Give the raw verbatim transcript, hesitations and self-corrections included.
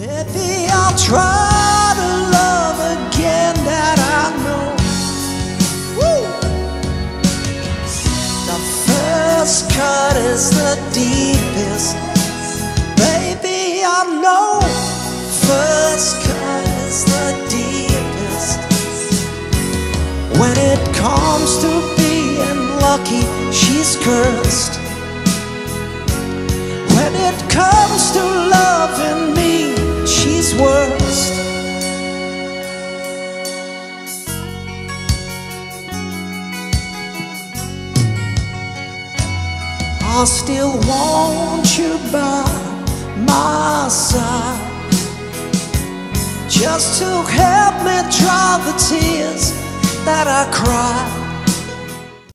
Maybe I'll try to love again, that I know. Woo! The first cut is the deepest. Baby, I know. First cut is the deepest. When it comes to being lucky, she's cursed. When it comes to loving me, she's worst. I still want you by my side, just to help me dry the tears that I cry.